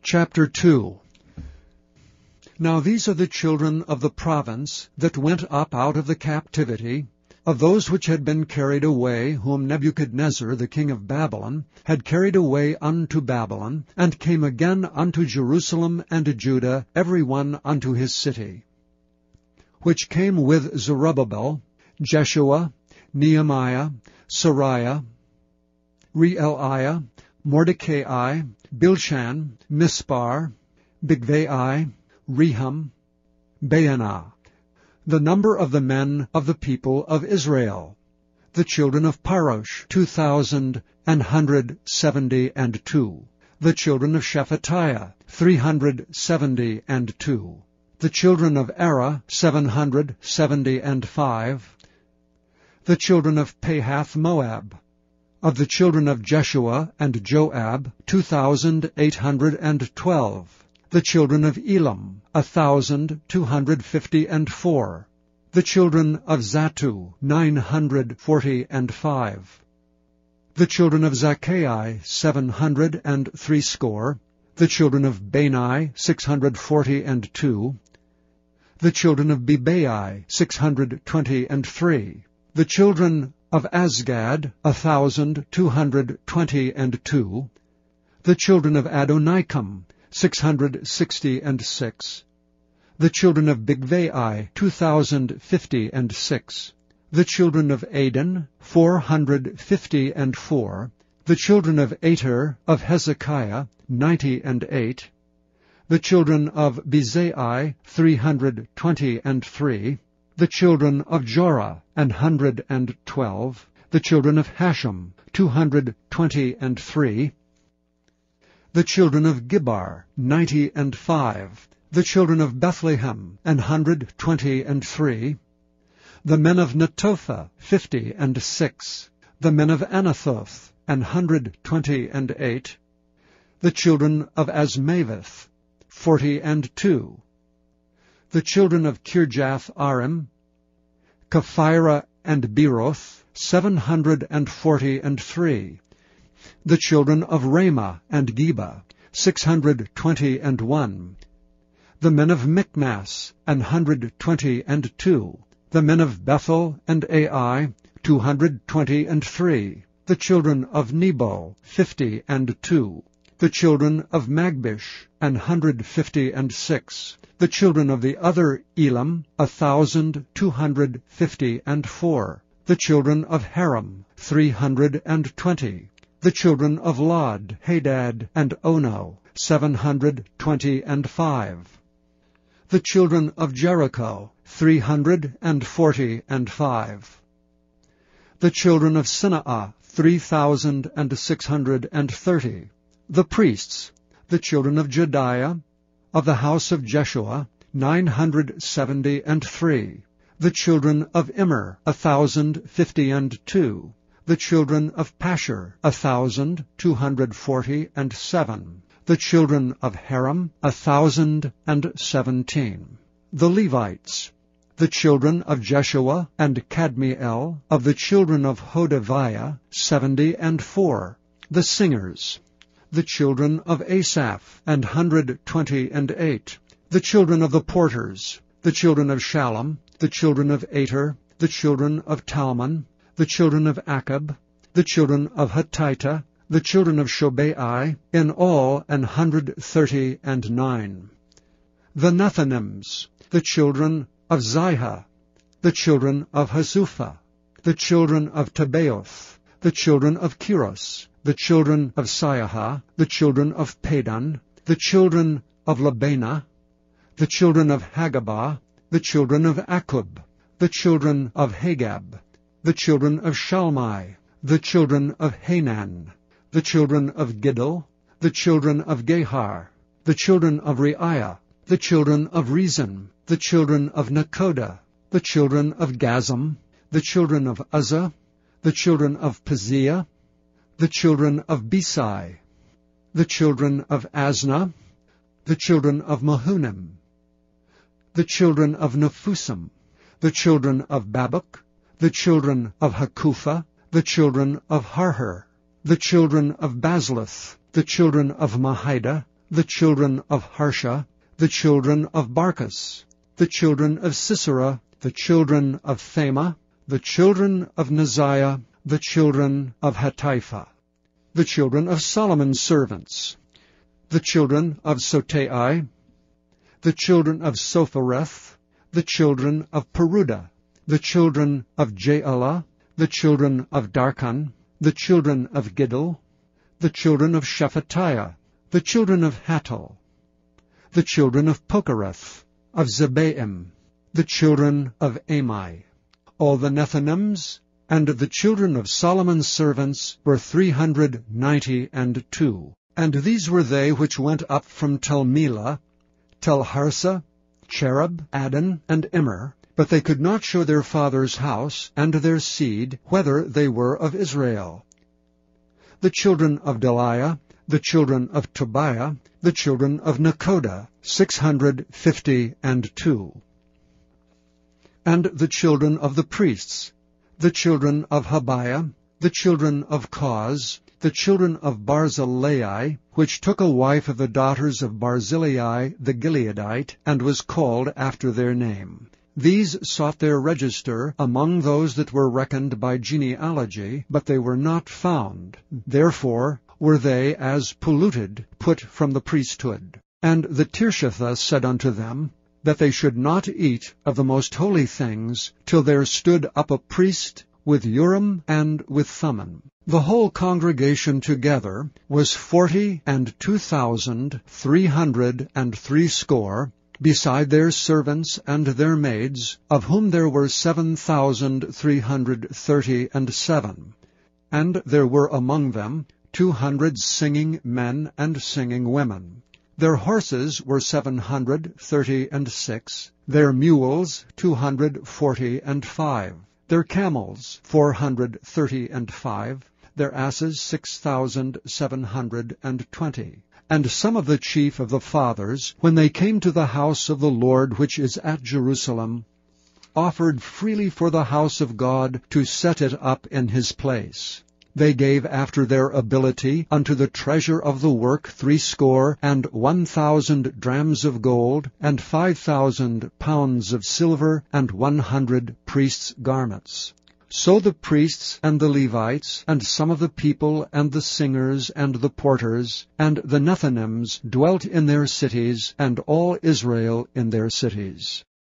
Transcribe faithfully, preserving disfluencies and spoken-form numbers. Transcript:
Chapter two. Now these are the children of the province that went up out of the captivity, of those which had been carried away, whom Nebuchadnezzar the king of Babylon had carried away unto Babylon, and came again unto Jerusalem and Judah, every one unto his city, which came with Zerubbabel, Jeshua, Nehemiah, Sariah, Reelaiah, Mordecai, Bilshan, Mispar, Bigvai, Rehum, Baanah, the number of the men of the people of Israel, the children of Parosh, two thousand an hundred seventy and two, the children of Shephatiah, three hundred seventy and two, the children of Era, seven hundred seventy and five, the children of Pahath Moab, of the children of Jeshua and Joab, two thousand eight hundred and twelve, the children of Elam, a thousand two hundred fifty and four, the children of Zattu, nine hundred forty and five, the children of Zaccai, seven hundred and threescore, the children of Bani, six hundred forty and two, the children of Bebai, six hundred twenty and three, the children of Azgad, a thousand two hundred twenty and two, the children of Adonikam, six hundred sixty and six, the children of Bigvai, two thousand fifty and six, the children of Adin, four hundred fifty and four, the children of Ater of Hezekiah, ninety and eight, the children of Bezai, three hundred twenty and three, the children of Jorah, an hundred and twelve, the children of Hashem, two hundred twenty and three, the children of Gibbar, ninety and five, the children of Bethlehem, an hundred twenty and three, the men of Netophah, fifty and six, the men of Anathoth, an hundred twenty and eight, the children of Azmaveth, forty and two, the children of Kirjath Arim, Kephirah and Beeroth, seven hundred and forty and three, the children of Ramah and Geba, six hundred twenty and one, the men of Michmas, an hundred twenty and two, the men of Bethel and Ai, two hundred twenty and three, the children of Nebo, fifty and two, the children of Magbish, an hundred fifty and six, the children of the other Elam, a thousand two hundred fifty and four, the children of Haram, three hundred and twenty, the children of Lod, Hadad, and Ono, seven hundred twenty and five, the children of Jericho, three hundred and forty and five, the children of Sineah, three thousand and six hundred and thirty, the priests, the children of Jediah, of the house of Jeshua, nine hundred seventy and three, the children of Immer, a thousand fifty and two, the children of Pashur, a thousand two hundred forty and seven, the children of Haram, a thousand and seventeen, the Levites, the children of Jeshua and Kadmiel, of the children of Hodaviah, seventy and four, the singers, the children of Asaph, an hundred twenty and eight, the children of the porters, the children of Shallum, the children of Ater, the children of Talmon, the children of Akab, the children of Hatita, the children of Shobai, in all an hundred thirty and nine, the Nethinims, the children of Ziha, the children of Hasupha, the children of Tabaoth, the children of Kiros, the children of Siaha, the children of Padan, the children of Labana, the children of Hagabah, the children of Akub, the children of Hagab, the children of Shalmai, the children of Hanan, the children of Giddel, the children of Gehar, the children of Reiah, the children of Rezin, the children of Nekoda, the children of Gazam, the children of Uzzah, the children of Paziah, the children of Besai, the children of Asna, the children of Mahunim, the children of Nephusim, the children of Babuk, the children of Hakupha, the children of Harher, the children of Bazluth, the children of Mahida, the children of Harsha, the children of Barkos, the children of Sisera, the children of Thema, the children of Neziah, the children of Hatipha, the children of Solomon's servants, the children of Sotai, the children of Sophereth, the children of Peruda, the children of Jaala, the children of Darkon, the children of Giddel, the children of Shephatiah, the children of Hattil, the children of Pokereth, of Zebaim, the children of Amai. All the Nethinims and the children of Solomon's servants were three hundred ninety and two. And these were they which went up from Tel Melah, Tel Harsa, Cherub, Adon, and Immer, but they could not show their father's house and their seed, whether they were of Israel. The children of Deliah, the children of Tobiah, the children of Nekoda, six hundred fifty and two. And the children of the priests, the children of Habiah, the children of Koz, the children of Barzillai, which took a wife of the daughters of Barzillai the Gileadite, and was called after their name. These sought their register among those that were reckoned by genealogy, but they were not found. Therefore were they as polluted, put from the priesthood. And the Tirshatha said unto them, that they should not eat of the most holy things, till there stood up a priest with Urim and with Thummim. The whole congregation together was forty and two thousand three hundred and threescore, beside their servants and their maids, of whom there were seven thousand three hundred thirty and seven. And there were among them two hundred singing men and singing women. Their horses were seven hundred thirty and six, their mules two hundred forty and five, their camels four hundred thirty and five, their asses six thousand seven hundred and twenty. And some of the chief of the fathers, when they came to the house of the Lord which is at Jerusalem, offered freely for the house of God to set it up in his place. They gave after their ability unto the treasure of the work threescore and one thousand drams of gold, and five thousand pounds of silver, and one hundred priests' garments. So the priests and the Levites, and some of the people, and the singers, and the porters, and the Nethinims dwelt in their cities, and all Israel in their cities.